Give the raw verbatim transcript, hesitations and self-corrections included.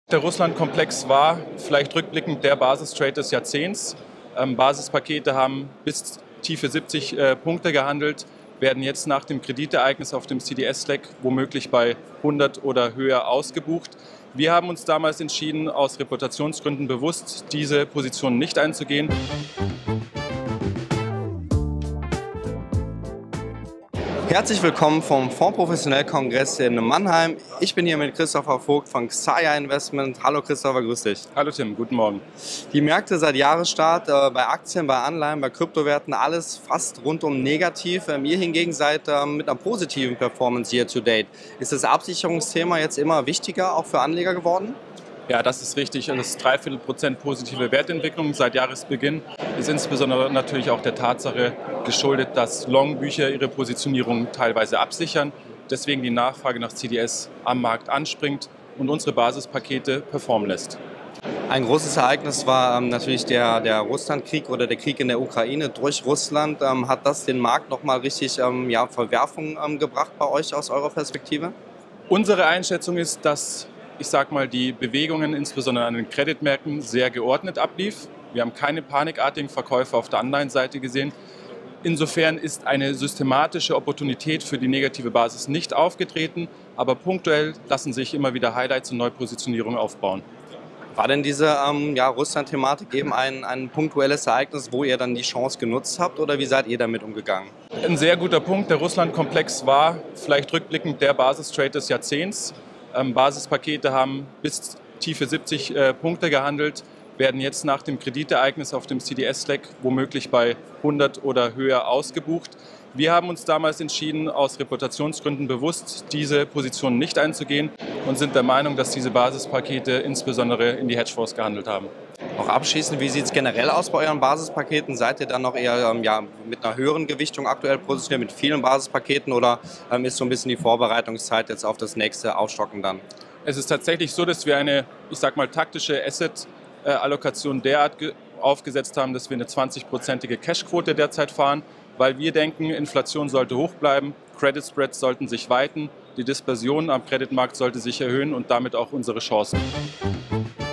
Der Russland-Komplex war vielleicht rückblickend der Basistrade des Jahrzehnts. Ähm, Basispakete haben bis tiefe siebzig äh, Punkte gehandelt, werden jetzt nach dem Kreditereignis auf dem C D S-Leck womöglich bei hundert oder höher ausgebucht. Wir haben uns damals entschieden, aus Reputationsgründen bewusst diese Position nicht einzugehen. Herzlich willkommen vom Fonds Professionell Kongress in Mannheim. Ich bin hier mit Christopher Vogt von Xaya Investment. Hallo Christopher, grüß dich. Hallo Tim, guten Morgen. Die Märkte seit Jahresstart äh, bei Aktien, bei Anleihen, bei Kryptowerten, alles fast rundum negativ. Ähm, ihr hingegen seid äh, mit einer positiven Performance year to date. Ist das Absicherungsthema jetzt immer wichtiger, auch für Anleger geworden? Ja, das ist richtig. Das Dreiviertel Prozent positive Wertentwicklung seit Jahresbeginn ist insbesondere natürlich auch der Tatsache geschuldet, dass Long-Bücher ihre Positionierung teilweise absichern. Deswegen die Nachfrage nach C D S am Markt anspringt und unsere Basispakete performen lässt. Ein großes Ereignis war ähm, natürlich der, der Russlandkrieg oder der Krieg in der Ukraine durch Russland. Ähm, hat das den Markt nochmal richtig ähm, ja, Verwerfung ähm, gebracht bei euch aus eurer Perspektive? Unsere Einschätzung ist, dass ich sag mal, die Bewegungen insbesondere an den Kreditmärkten sehr geordnet ablief. Wir haben keine panikartigen Verkäufe auf der Anleihenseite gesehen. Insofern ist eine systematische Opportunität für die negative Basis nicht aufgetreten, aber punktuell lassen sich immer wieder Highlights und Neupositionierungen aufbauen. War denn diese ähm, ja, Russland-Thematik eben ein, ein punktuelles Ereignis, wo ihr dann die Chance genutzt habt, oder wie seid ihr damit umgegangen? Ein sehr guter Punkt. Der Russland-Komplex war vielleicht rückblickend der Basistrade des Jahrzehnts. Ähm, Basispakete haben bis tiefe siebzig äh, Punkte gehandelt, werden jetzt nach dem Kreditereignis auf dem C D S-Leck womöglich bei hundert oder höher ausgebucht. Wir haben uns damals entschieden, aus Reputationsgründen bewusst diese Position nicht einzugehen und sind der Meinung, dass diese Basispakete insbesondere in die Hedgefonds gehandelt haben. Noch abschließend, wie sieht es generell aus bei euren Basispaketen? Seid ihr dann noch eher ähm, ja, mit einer höheren Gewichtung aktuell positioniert, mit vielen Basispaketen, oder ähm, ist so ein bisschen die Vorbereitungszeit jetzt auf das nächste Aufstocken dann? Es ist tatsächlich so, dass wir eine, ich sag mal, taktische Asset-Allokation derart aufgesetzt haben, dass wir eine zwanzig-prozentige Cashquote derzeit fahren, weil wir denken, Inflation sollte hoch bleiben, Credit Spreads sollten sich weiten, die Dispersion am Kreditmarkt sollte sich erhöhen und damit auch unsere Chancen.